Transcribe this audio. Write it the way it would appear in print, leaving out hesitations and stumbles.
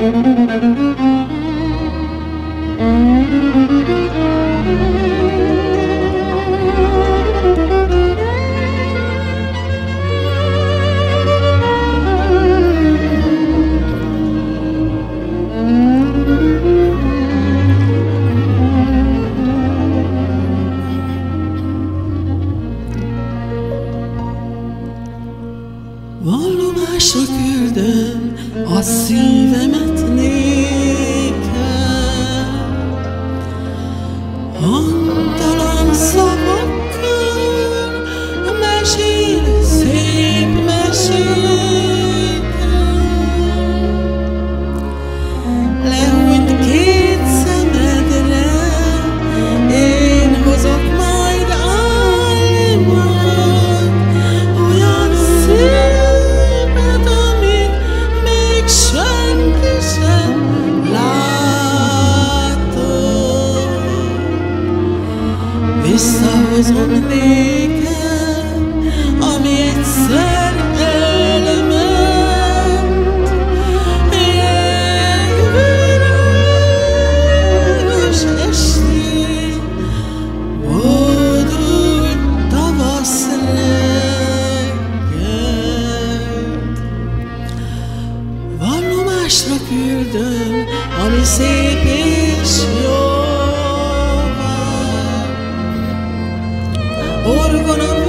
Vallomásra küldöm a szívemet néked, hangtalan szavakkal mesél szép meséket. Lehúnyt két szemedre, én hozok majd álmot, olyan szépet, amit még senki sem látott. Visszahozom néked, ami egyszer elment, jégvirágos estén, boldog tavasz reggelt. Vallomásra küldöm, ami szép és jó. Orgona